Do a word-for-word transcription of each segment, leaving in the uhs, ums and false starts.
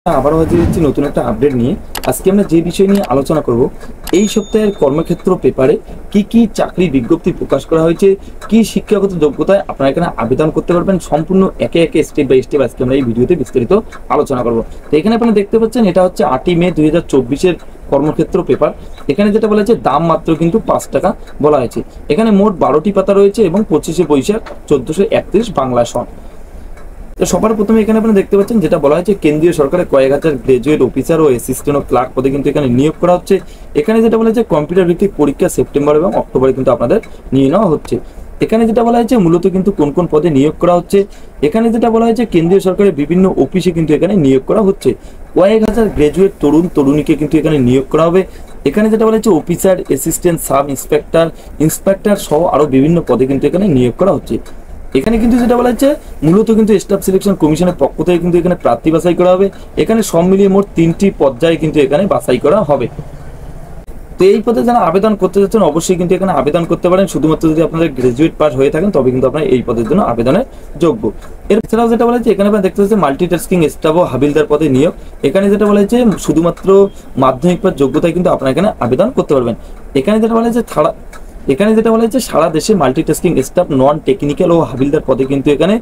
আবারও হাজির হচ্ছি নতুন একটা আপডেট নিয়ে। আজকে আমরা যে বিষয় নিয়ে আলোচনা করব, এই সপ্তাহের কর্মক্ষেত্র পেপারে কি কি চাকরি বিজ্ঞপ্তি প্রকাশ করা হয়েছে, কি শিক্ষাগত যোগ্যতায় আপনারা এখানে আবেদন করতে পারবেন, সম্পূর্ণ একে একে স্টেপ বাই স্টেপ আজকে আমরা এই ভিডিওতে বিস্তারিত আলোচনা করব। তো এখানে আপনারা দেখতে পাচ্ছেন এটা হচ্ছে আটই মে দুই হাজার চব্বিশের কর্মক্ষেত্র পেপার। এখানে যেটা বলা হয়েছে দাম মাত্র কিন্তু পাঁচ টাকা বলা হয়েছে। এখানে মোট বারোটি পাতা রয়েছে এবং পঁচিশে বৈশাখ চোদ্দশো একত্রিশ বাংলা সন। তো সবার প্রথমে এখানে আপনারা দেখতে পাচ্ছেন যেটা বলা হয়েছে কেন্দ্রীয় সরকারের কয়েক হাজার গ্রাজুয়েট অফিসার ও অ্যাসিস্ট্যান্ট ও ক্লার্ক পদে কিন্তু এখানে নিয়োগ করা হচ্ছে। এখানে যেটা বলা হয়েছে কম্পিউটার ভিত্তিক পরীক্ষা সেপ্টেম্বর এবং অক্টোবরে কিন্তু আপনাদের নিয়ে নেওয়া হচ্ছে। এখানে যেটা বলা হয়েছে মূলত কিন্তু কোন কোন পদে নিয়োগ করা হচ্ছে, এখানে যেটা বলা হয়েছে কেন্দ্রীয় সরকারের বিভিন্ন অফিসে কিন্তু এখানে নিয়োগ করা হচ্ছে। কয়েক হাজার গ্রাজুয়েট তরুণ তরুণীকে কিন্তু এখানে নিয়োগ করা হবে। এখানে যেটা বলা হয়েছে officer, assistant, sub inspector, inspector সহ আরো বিভিন্ন পদে কিন্তু এখানে নিয়োগ করা হচ্ছে। এখানে কিন্তু যেটা বলা হচ্ছে মূলত কিন্তু স্টাফ সিলেকশন কমিশনের পক্ষ থেকে কিন্তু এখানে প্রার্থী বাছাই করা হবে। এখানে সব মিলিয়ে মোট তিনটি পর্যায়ে কিন্তু এখানে বাছাই করা হবে। তো এই পদে যারা আবেদন করতে যাচ্ছেন অবশ্যই কিন্তু এখানে আবেদন করতে পারেন, শুধুমাত্র যদি আপনাদের গ্রাজুয়েট পাস হয়ে থাকেন তবে কিন্তু আপনারা এই পদের জন্য আবেদনের যোগ্য। এছাড়াও যেটা বলা হচ্ছে এখানে আপনারা দেখতে পাচ্ছেন মাল্টিটাস্কিং স্টাফ ও হাবিলদার পদে নিয়োগ। এখানে যেটা বলা হচ্ছে শুধুমাত্র মাধ্যমিক পাস যোগ্যতায় কিন্তু আপনারা এখানে আবেদন করতে পারবেন। এখানে যেটা বলা হচ্ছে থাড়া এখানে যেটা বলা হচ্ছে সারা দেশে মাল্টিটাস্কিং স্টাফ, নন টেকনিক্যাল ও হাবিলদার পদে কিন্তু এখানে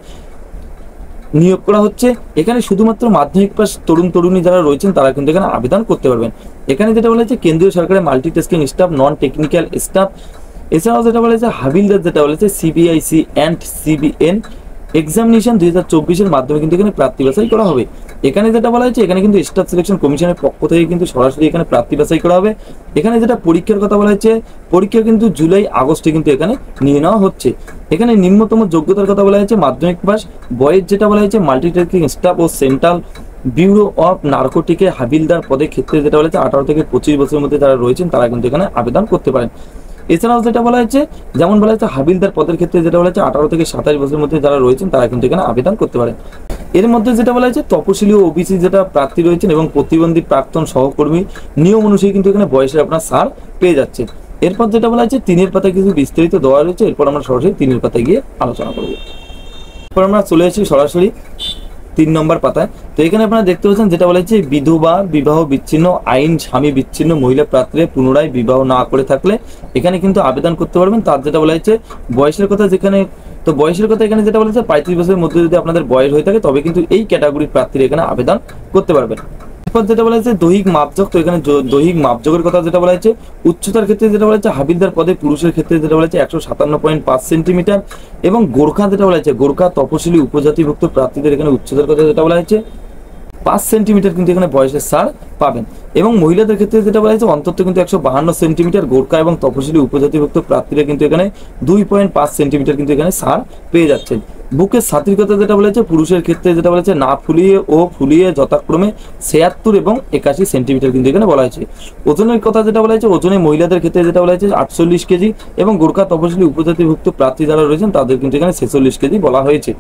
নিয়োগ করা হচ্ছে। এখানে শুধুমাত্র মাধ্যমিক পাস তরুণ তরুণী যারা রয়েছেন তারা কিন্তু এখানে আবেদন করতে পারবেন। এখানে যেটা বলা হচ্ছে কেন্দ্রীয় সরকারের multitasking staff, non technical staff, এছাড়াও যেটা বলা হচ্ছে হাবিলদার যেটা বলা হচ্ছে সিবিআইসি অ্যান্ড সিবিএন এক্সামিনেশন দুই হাজার চব্বিশের মাধ্যমে কিন্তু এখানে প্রার্থী বাছাই করা হবে। এখানে যেটা বলা হয়েছে এখানে কিন্তু স্টাফ সিলেকশন কমিশনের পক্ষ থেকে কিন্তু সরাসরি এখানে প্রার্থী বাছাই করা হবে। এখানে যেটা পরীক্ষার কথা বলা হয়েছে পরীক্ষা কিন্তু জুলাই আগস্টে কিন্তু এখানে নিয়ে নেওয়া হচ্ছে। এখানে নিম্নতম যোগ্যতার কথা বলা হয়েছে মাধ্যমিক পাস। বয়স যেটা বলা হয়েছে মাল্টিটাস্কিং স্টাফ ও সেন্ট্রাল ব্যুরো অফ নার্কোটিকে হাবিলদার পদের ক্ষেত্রে যেটা বলা হয়েছে আঠারো থেকে পঁচিশ বছরের মধ্যে যারা রয়েছেন তারা কিন্তু এখানে আবেদন করতে পারেন। এছাড়াও যেটা বলা হয়েছে যেমন বলা হয়েছে হাবিলদার পদের ক্ষেত্রে যেটা বলা হয়েছে আঠারো থেকে সাতাশ বছরের মধ্যে যারা রয়েছেন তারা কিন্তু এখানে আবেদন করতে পারেন। এর মধ্যে যেটা বলা হয়েছে তপশিলি ও ওবিসি যেটা প্রার্থী রয়েছেন এবং প্রতিবন্ধী প্রাক্তন সহকর্মী নিয়ম অনুযায়ী কিন্তু এখানে বয়সের আপনার ছাড় পেয়ে যাচ্ছে। এরপর যেটা বলা হয়েছে তিনের পাতায় কিছু বিস্তারিত দেওয়া রয়েছে, এরপর আমরা সরাসরি তিনের পাতায় গিয়ে আলোচনা করবো। এরপর আমরা চলে আসি সরাসরি তিন নম্বর পাতায়। তো এখানে আপনারা দেখতে পাচ্ছেন যেটা বলা হচ্ছে বিধবা, বিবাহ বিচ্ছিন্ন, আইন স্বামী বিচ্ছিন্ন মহিলা প্রার্থীরা পুনরায় বিবাহ না করে থাকলে এখানে কিন্তু আবেদন করতে পারবেন। তার যেটা বলা হচ্ছে বয়সের কথা যেখানে তো বয়সের কথা এখানে যেটা বলা হচ্ছে পঁয়ত্রিশ বছরের মধ্যে যদি আপনাদের বয়স হয়ে থাকে তবে কিন্তু এই ক্যাটাগরির প্রার্থীরা এখানে আবেদন করতে পারবেন। এরপর যেটা বলা হচ্ছে দৈহিক মাপযোগ। তো এখানে দৈহিক মাপযোগের কথা যেটা বলা হচ্ছে উচ্চতার ক্ষেত্রে যেটা বলা হচ্ছে হাবিলদার পদে পুরুষের ক্ষেত্রে যেটা বলা হচ্ছে একশো সাতান্ন পয়েন্ট পাঁচ সেন্টিমিটার এবং গোর্খা যেটা বলা হচ্ছে গোর্খা তপশিলি উপজাতিভুক্ত প্রার্থীদের এখানে উচ্চতার কথা যেটা বলা হচ্ছে পাঁচ সেন্টিমিটার কিন্তু এখানে বয়সের ছাড় পাবেন। এবং মহিলাদের ক্ষেত্রে যেটা বলা হচ্ছে অন্তত কিন্তু একশো বাহান্ন সেন্টিমিটার, গোর্খা এবং তপশিলি উপজাতিভুক্ত প্রার্থীরা কিন্তু এখানে দুই পয়েন্ট পাঁচ সেন্টিমিটার কিন্তু এখানে ছাড় পেয়ে যাচ্ছেন। বুকের ছাতির কথা যেটা বলেছে পুরুষের ক্ষেত্রে যেটা বলেছে না ফুলিয়ে ও ফুলিয়ে যথাক্রমে ছিয়াত্তর এবং একাশি সেন্টিমিটার কিন্তু এখানে বলা হয়েছে। ওজনের কথা যেটা বলা হয়েছে ওজনে মহিলাদের ক্ষেত্রে যেটা বলা হয়েছে আটচল্লিশ কেজি এবং গোর্খা তপশিলি উপজাতিভুক্ত প্রার্থী যারা রয়েছেন তাদের কিন্তু এখানে ছেচল্লিশ কেজি বলা হয়েছে।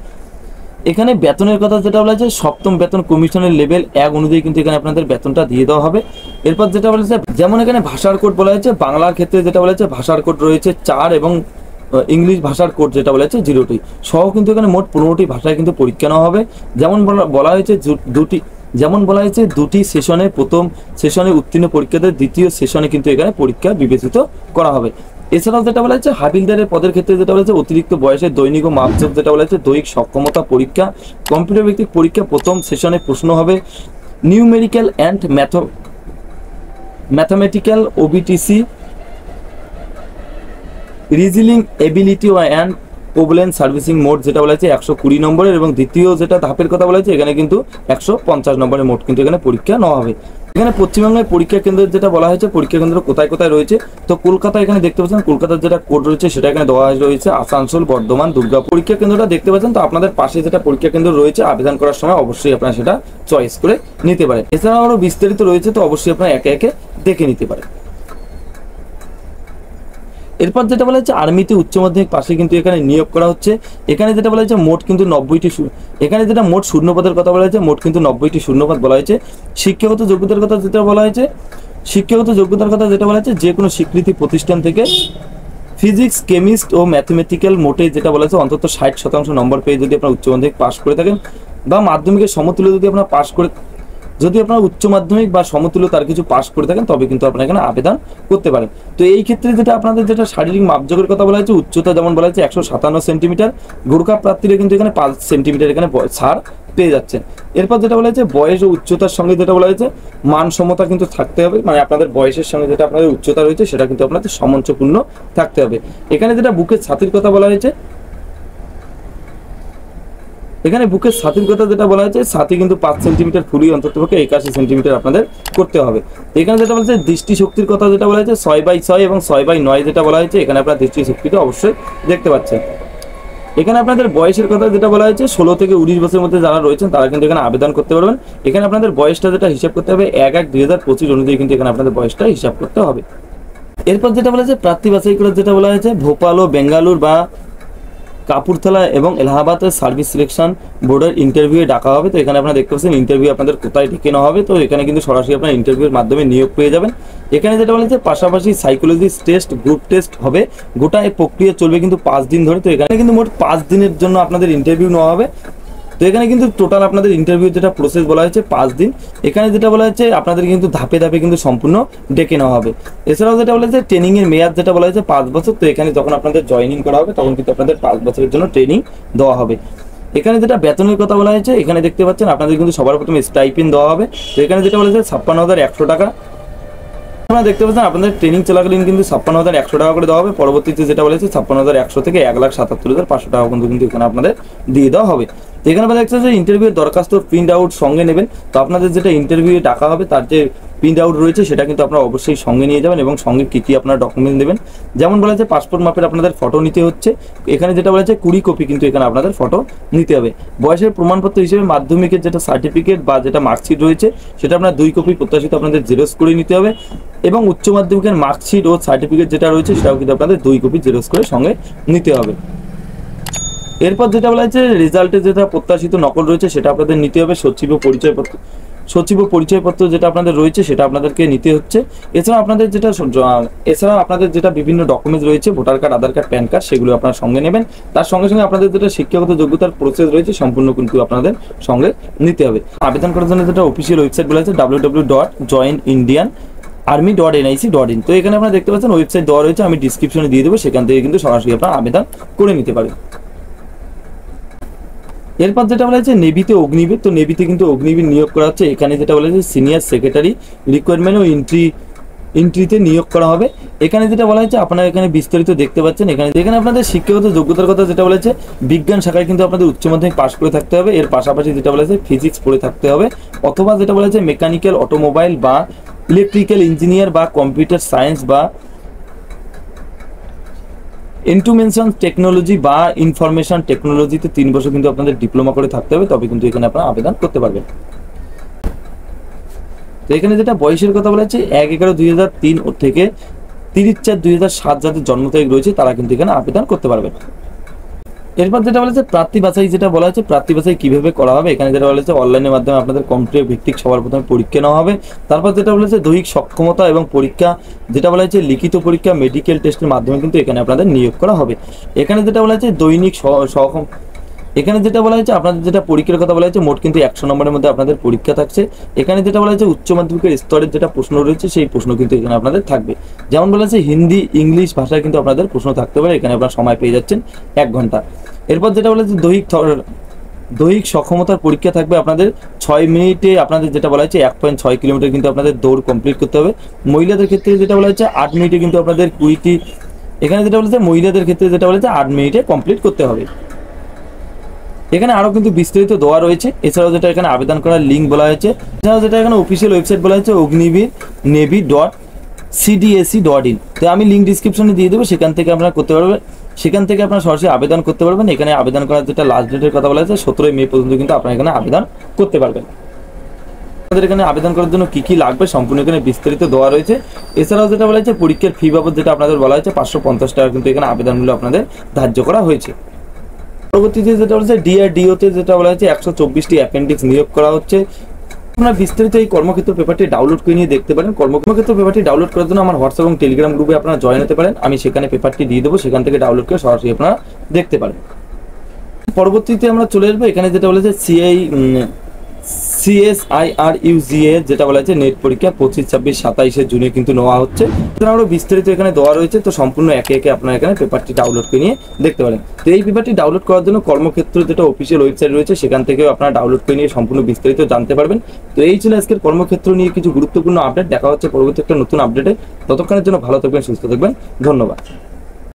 এখানে বেতনের কথা যেটা বলা হয়েছে সপ্তম বেতন কমিশনের লেভেল এক অনুযায়ী কিন্তু এখানে আপনাদের বেতনটা দিয়ে দেওয়া হবে। এরপর যেটা বলা হয়েছে যেমন এখানে ভাষার কোড বলা হয়েছে বাংলার ক্ষেত্রে যেটা বলা হয়েছে ভাষার কোড রয়েছে চার এবং ইংলিশ ভাষার কোড যেটা বলা হয়েছে জিরোটি সহ কিন্তু এখানে মোট পনেরোটি ভাষায় কিন্তু পরীক্ষা নেওয়া হবে। যেমন বলা হয়েছে দুটি যেমন বলা হয়েছে দুটি সেশনে প্রথম সেশনে উত্তীর্ণ পরীক্ষাদের দ্বিতীয় সেশনে কিন্তু এখানে পরীক্ষা বিবেচিত করা হবে। এছাড়াও যেটা বলা হচ্ছে হাবিলদারের পদের ক্ষেত্রে যেটা বলা হচ্ছে অতিরিক্ত বয়সের দৈনিক ও মাপযোগ যেটা বলা হচ্ছে দৈহিক সক্ষমতা পরীক্ষা কম্পিউটার ভিত্তিক পরীক্ষা প্রথম সেশনে প্রশ্ন হবে নিউমেরিক্যাল অ্যান্ড ম্যাথ ম্যাথামেটিক্যাল ওবিটিসি reasoning ability and problem servicing mode যেটা বলা হচ্ছে একশো কুড়ি নম্বরের এবং দ্বিতীয় যেটা ধাপের কথা বলা হচ্ছে এখানে কিন্তু একশো পঞ্চাশ নম্বরের মোট কিন্তু এখানে পরীক্ষা নেওয়া হবে। এখানে পশ্চিমবঙ্গের পরীক্ষা কেন্দ্রের যেটা বলা হয়েছে পরীক্ষা কেন্দ্র কোথায় কোথায় রয়েছে তো কলকাতা এখানে দেখতে পাচ্ছেন কলকাতার যেটা কোড রয়েছে সেটা এখানে দেওয়া রয়েছে আসানসোল, বর্ধমান, দুর্গাপুর। পরীক্ষা কেন্দ্রটা দেখতে পাচ্ছেন তো আপনাদের পাশে যেটা পরীক্ষা কেন্দ্র রয়েছে আবেদন করার সময় অবশ্যই আপনারা সেটা চয়েস করে নিতে পারেন। এছাড়াও আরো বিস্তারিত রয়েছে তো অবশ্যই আপনারা একে একে দেখে নিতে পারেন। এরপর যেটা বলা হচ্ছে আর্মিতে উচ্চ মাধ্যমিক পাশে কিন্তু এখানে নিয়োগ করা হচ্ছে। এখানে যেটা বলা হয়েছে মোট কিন্তু নব্বইটি এখানে যেটা মোট শূন্যপদের কথা বলা হয়েছে মোট কিন্তু নব্বইটি শূন্যপদ বলা হয়েছে। শিক্ষাগত যোগ্যতার কথা যেটা বলা হয়েছে শিক্ষাগত যোগ্যতার কথা যেটা বলা হয়েছে যে কোনো স্বীকৃতি প্রতিষ্ঠান থেকে ফিজিক্স, কেমিস্ট ও ম্যাথমেটিক্যাল মোটে যেটা বলা হয়েছে অন্তত ষাট শতাংশ নম্বর পেয়ে যদি আপনার উচ্চ মাধ্যমিক পাস করে থাকেন বা মাধ্যমিকের সমতুল্য যদি আপনার পাস করে যদি আপনারা উচ্চ মাধ্যমিক বা সমতুল্য তার কিছু পাস করে থাকেন তবে কিন্তু আপনারা এখানে আবেদন করতে পারেন। তো এই ক্ষেত্রে যেটা আপনাদের যেটা শারীরিক মাপযোগের কথা বলা হয়েছে, উচ্চতা যেমন বলা হয়েছে একশো সাতান্ন সেন্টিমিটার, গোর্খা প্রার্থীরা কিন্তু এখানে পাঁচ সেন্টিমিটার এখানে ছাড় পেয়ে যাচ্ছেন। এরপর যেটা বলা হয়েছে বয়স ও উচ্চতার সঙ্গে যেটা বলা হয়েছে মানসমতা কিন্তু থাকতে হবে, মানে আপনাদের বয়সের সঙ্গে যেটা আপনাদের উচ্চতা রয়েছে সেটা কিন্তু আপনাদের সমঞ্চপূর্ণ থাকতে হবে। এখানে যেটা বুকের ছাতির কথা বলা হয়েছে, এখানে বুকের ছাতির কথা যেটা বলা হয়েছে ছাতি কিন্তু পাঁচ সেন্টিমিটার ফুলি অন্ততপক্ষে একাশি সেন্টিমিটার আপনাদের করতে হবে। এখানে যেটা বলা হয়েছে দৃষ্টিশক্তির কথা যেটা বলা হয়েছে ছয় বাই ছয় এবং ছয় বাই নয় যেটা বলা হয়েছে, এখানে আপনার দৃষ্টিশক্তিটা অবশ্যই দেখতে পাচ্ছেন। এখানে আপনাদের বয়সের কথা যেটা বলা হয়েছে ষোলো থেকে উনিশ বছরের মধ্যে যারা রয়েছেন তারা কিন্তু এখানে আবেদন করতে পারবেন। এখানে আপনাদের বয়সটা যেটা হিসাব করতে হবে এক এক দুই হাজার পঁচিশ অনুযায়ী কিন্তু এখানে আপনাদের বয়সটা হিসাব করতে হবে। এরপর যেটা বলা হয়েছে প্রার্থী বাছাই করে যেটা বলা হয়েছে ভোপাল ও বেঙ্গালুর বা কাপুরথালা এবং এলাহাবাদের সার্ভিস সিলেকশন বোর্ডের ইন্টারভিউ ডাকা হবে। তো এখানে আপনারা দেখতে পাচ্ছেন ইন্টারভিউ আপনাদের কোথায় ডেকে নেওয়া হবে। তো এখানে কিন্তু সরাসরি আপনার ইন্টারভিউর মাধ্যমে নিয়োগ পেয়ে যাবেন। এখানে যেটা বলা হয়েছে পাশাপাশি সাইকোলজি টেস্ট, গ্রুপ টেস্ট হবে। গোটা এই প্রক্রিয়া চলবে কিন্তু পাঁচ দিন ধরে। তো এখানে কিন্তু মোট পাঁচ দিনের জন্য আপনাদের ইন্টারভিউ নেওয়া হবে। তো এখানে কিন্তু টোটাল আপনাদের ইন্টারভিউ যেটা প্রসেস বলা হয়েছে পাঁচ দিন। এখানে যেটা বলা হয়েছে আপনাদের কিন্তু ধাপে ধাপে কিন্তু সম্পূর্ণ ডেকে নেওয়া হবে। এছাড়াও যেটা বলা হয়েছে ট্রেনিং এর মেয়াদ যেটা বলা হয়েছে পাঁচ বছর। তো এখানে যখন আপনাদের জয়েনিং করা হবে তখন কিন্তু আপনাদের পাঁচ বছরের জন্য ট্রেনিং দেওয়া হবে। এখানে যেটা বেতনের কথা বলা হয়েছে এখানে দেখতে পাচ্ছেন আপনাদের কিন্তু সবার প্রথমে স্টাইপেন্ড দেওয়া হবে। তো এখানে যেটা বলা হয়েছে ছাপ্পান্ন হাজার একশো টাকা আপনারা দেখতে পাচ্ছেন আপনাদের ট্রেনিং চলাকালীন কিন্তু ছাপ্পান্ন হাজার একশো টাকা করে দেওয়া হবে। পরবর্তীতে যেটা বলেছে ছাপ্পান্ন হাজার একশো থেকে এক লাখ সাতাত্তর হাজার পাঁচশো টাকা পর্যন্ত কিন্তু এখানে আপনাদের দিয়ে দেওয়া হবে। তো এখানে আপনারা দেখছেন যে ইন্টারভিউ দরখাস্ত প্রিন্ট আউট সঙ্গে নেবেন। তো আপনাদের যেটা ইন্টারভিউ ডাকা হবে তার যে প্রিন্ট আউট রয়েছে সেটা কিন্তু আপনারা অবশ্যই সঙ্গে নিয়ে যাবেন এবং সঙ্গে কী কী আপনারা ডকুমেন্ট দেবেন, যেমন বলা হয়েছে পাসপোর্ট মাপের আপনাদের ফটো নিতে হচ্ছে। এখানে যেটা বলা হয়েছে কুড়ি কপি কিন্তু এখানে আপনাদের ফটো নিতে হবে। বয়সের প্রমাণপত্র হিসেবে মাধ্যমিকের যেটা সার্টিফিকেট বা যেটা মার্কশিট রয়েছে সেটা আপনার দুই কপি প্রত্যাশিত আপনাদের জেরক্স করে নিতে হবে এবং উচ্চ মাধ্যমিকের মার্কশিট ও সার্টিফিকেট যেটা রয়েছে সেটাও কিন্তু আপনাদের দুই কপি জেরক্স করে সঙ্গে নিতে হবে। এরপর যেটা বলা হয়েছে রেজাল্টের যেটা প্রত্যাশিত নকল রয়েছে সেটা আপনাদের নিতে হবে। সচিব ও পরিচয়পত্র সচিব ও পরিচয়পত্র যেটা আপনাদের রয়েছে সেটা আপনাদেরকে নিতে হচ্ছে। এছাড়া আপনাদের যেটা এছাড়া আপনাদের যেটা বিভিন্ন ডকুমেন্টস রয়েছে voter card, Aadhaar card, PAN card সেগুলো আপনার সঙ্গে নেবেন। তার সঙ্গে সঙ্গে আপনাদের যেটা শিক্ষাগত যোগ্যতার প্রসেস রয়েছে সম্পূর্ণ কিন্তু আপনাদের সঙ্গে নিতে হবে। আবেদন করার জন্য যেটা অফিসিয়াল ওয়েবসাইট বলা হয়েছে W W W dot join Indian army dot NIC dot in. তো এখানে আপনারা দেখতে পাচ্ছেন ওয়েবসাইট দেওয়া রয়েছে, আমি ডিসক্রিপশনে দিয়ে দেবো, সেখান থেকে কিন্তু সরাসরি আপনারা আবেদন করে নিতে পারেন। এরপর যেটা বলা হয়েছে নেভিতে অগ্নিবীর। তো নেভিতে কিন্তু অগ্নিবীর নিয়োগ করা হচ্ছে। এখানে যেটা বলা হয়েছে সিনিয়র সেক্রেটারি রিকোয়ারমেন্ট ও এন্ট্রি এন্ট্রিতে নিয়োগ করা হবে। এখানে যেটা বলা হয়েছে আপনারা এখানে বিস্তারিত দেখতে পাচ্ছেন। এখানে এখানে আপনাদের শিক্ষাগত যোগ্যতার কথা যেটা বলা হয়েছে বিজ্ঞান শাখায় কিন্তু আপনাদের উচ্চ মাধ্যমিক পাস করে থাকতে হবে। এর পাশাপাশি যেটা বলা হয়েছে ফিজিক্স পড়ে থাকতে হবে, অথবা যেটা বলা হয়েছে মেকানিক্যাল, অটোমোবাইল বা ইলেকট্রিক্যাল ইঞ্জিনিয়ার বা কম্পিউটার সায়েন্স বা ইনফরমেশন টেকনোলজি বা ইনফরমেশন টেকনোলজিতে তিন বছর কিন্তু আপনাদের ডিপ্লোমা করে থাকতে হবে, তবে কিন্তু এখানে আপনারা আবেদন করতে পারবেন। তো এখানে যেটা বয়সের কথা বলা হচ্ছে এক এগারো দুই হাজার তিন থেকে তিরিশ চার দুই হাজার সাত যাদের জন্ম তারিখ রয়েছে তারা কিন্তু এখানে আবেদন করতে পারবেন। এরপর যেটা বলেছে প্রার্থী বাছাই যেটা বলা হচ্ছে প্রার্থী বাছাই কিভাবে করা হবে। এখানে যেটা বলেছে অনলাইনের মাধ্যমে আপনাদের কম্পিউটার ভিত্তিক সবার প্রথমে পরীক্ষা নেওয়া হবে। তারপর যেটা বলেছে দৈহিক সক্ষমতা এবং পরীক্ষা যেটা বলা হয়েছে লিখিত পরীক্ষা মেডিকেল টেস্টের মাধ্যমে কিন্তু এখানে আপনাদের নিয়োগ করা হবে। এখানে যেটা বলা হয়েছে দৈনিক সক্ষম এখানে যেটা বলা হয়েছে আপনাদের যেটা পরীক্ষার কথা বলা হয়েছে মোট কিন্তু একশো নম্বরের মধ্যে আপনাদের পরীক্ষা থাকছে। এখানে যেটা বলা হয়েছে উচ্চ মাধ্যমিকের স্তরের যেটা প্রশ্ন রয়েছে সেই প্রশ্ন কিন্তু এখানে আপনাদের থাকবে। যেমন বলা হয়েছে হিন্দি, ইংলিশ ভাষায় কিন্তু আপনাদের প্রশ্ন থাকতে পারে। এখানে আপনারা সময় পেয়ে যাচ্ছেন এক ঘন্টা। এরপর যেটা বলা হয়েছে দৈহিক দৈহিক সক্ষমতার পরীক্ষা থাকবে আপনাদের ছয় মিনিটে। আপনাদের যেটা বলা হয়েছে এক পয়েন্ট ছয় কিলোমিটার কিন্তু আপনাদের দৌড় কমপ্লিট করতে হবে। মহিলাদের ক্ষেত্রে যেটা বলা হয়েছে আট মিনিটে কিন্তু আপনাদের কুড়িটি এখানে যেটা বলেছে মহিলাদের ক্ষেত্রে যেটা বলেছে আট মিনিটে কমপ্লিট করতে হবে। এখানে আরো কিন্তু বিস্তারিত দেওয়া রয়েছে। এছাড়াও যেটা এখানে আবেদন করার লিঙ্ক বলা হয়েছে, এছাড়াও যেটা এখানে অফিসিয়াল ওয়েবসাইট বলা হয়েছে Agniveer navy dot CDAC dot in. তো আমি লিঙ্ক ডিসক্রিপশনে দিয়ে দেবো, সেখান থেকে আপনারা করতে পারবেন, সেখান থেকে আপনারা সরাসরি আবেদন করতে পারবেন। এখানে আবেদন করার যেটা লাস্ট ডেটের কথা বলা হয়েছে সতেরোই মে পর্যন্ত কিন্তু আপনারা এখানে আবেদন করতে পারবেন। আপনাদের এখানে আবেদন করার জন্য কি কি লাগবে সম্পূর্ণ এখানে বিস্তারিত দেওয়া রয়েছে। এছাড়াও যেটা বলা হয়েছে পরীক্ষার ফি বাবদ যেটা আপনাদের বলা হয়েছে পাঁচশো পঞ্চাশ টাকা কিন্তু এখানে আবেদনগুলো আপনাদের ধার্য করা হয়েছে। পরবর্তীতে যেটা বলেছে ডিআরডিওতে যেটা বলা হয়েছে একশো চব্বিশটি অ্যাপেন্ডিক্স নিয়োগ করা হচ্ছে। আপনারা বিস্তারিত এই কর্মক্ষেত্র পেপারটি ডাউনলোড করে নিয়ে দেখতে পারেন। কর্মক্ষেত্র পেপারটি ডাউনলোড করার জন্য আমার হোয়াটসঅ্যাপ এবং টেলিগ্রাম গ্রুপে আপনারা জয়েন হতে পারেন। আমি সেখানে পেপারটি দিয়ে দেবো, সেখান থেকে ডাউনলোড করে সরাসরি আপনারা দেখতে পারেন। পরবর্তীতে আমরা চলে আসবো এখানে যেটা বলেছে সিআই সিএসআইআরইউজিএ যেটা বলা হচ্ছে নেট পরীক্ষা পঁচিশ ছাব্বিশ সাতাইশে জুনে কিন্তু নেওয়া হচ্ছে। আরও বিস্তারিত এখানে দেওয়া রয়েছে, তো সম্পূর্ণ একে একে আপনারা এখানে পেপারটি ডাউনলোড করে নিয়ে দেখতে পারেন। তো এই পেপারটি ডাউনলোড করার জন্য কর্মক্ষেত্র যেটা অফিসিয়াল ওয়েবসাইট রয়েছে সেখান থেকেও আপনারা ডাউনলোড করে নিয়ে সম্পূর্ণ বিস্তারিত জানতে পারবেন। তো এই ছিল আজকের কর্মক্ষেত্র নিয়ে কিছু গুরুত্বপূর্ণ আপডেট। দেখা হচ্ছে পরবর্তী একটা নতুন আপডেটে। ততক্ষণের জন্য ভালো থাকবেন, সুস্থ থাকবেন, ধন্যবাদ।